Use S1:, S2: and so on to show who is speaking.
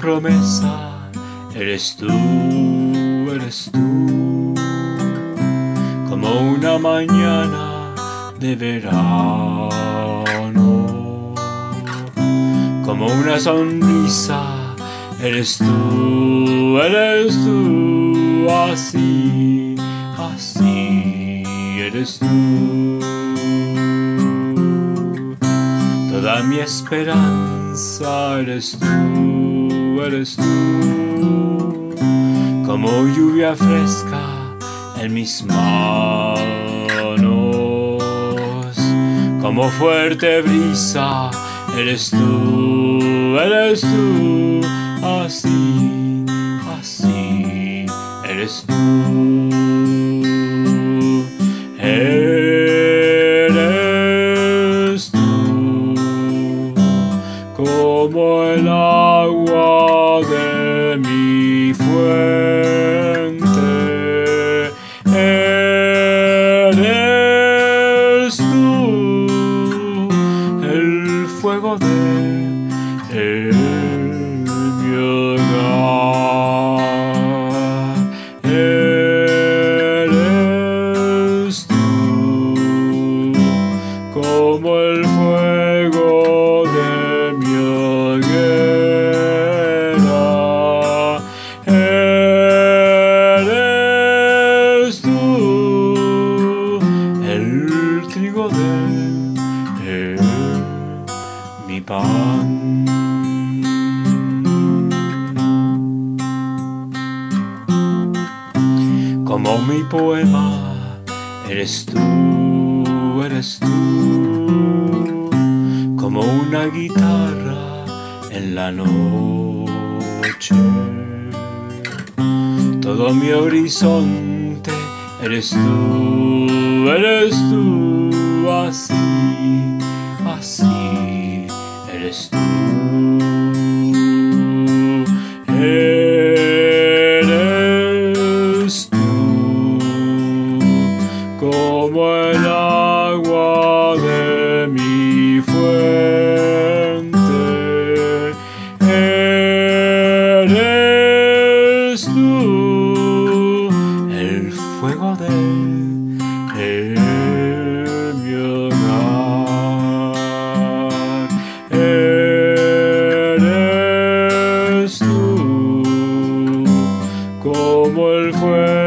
S1: promesa, eres tú, como una mañana de verano, como una sonrisa, eres tú, así, así, eres tú. Toda mi esperanza eres tú, como lluvia fresca en mis manos, como fuerte brisa, eres tú, así, así, eres tú. Eres tú, como el agua de mi fuente. Eres tú, el fuego de mi hogar. Eres tú, como el fuego de mi hoguera. Eres tú, el trigo de mi pan. Como mi poema, eres tú, como una guitarra en la noche. Todo mi horizonte, eres tú, así, así, eres tú. Eres tú, como el agua de mi fuente. Eres tú, el fuego de mi hogar. Eres tú, como el fuego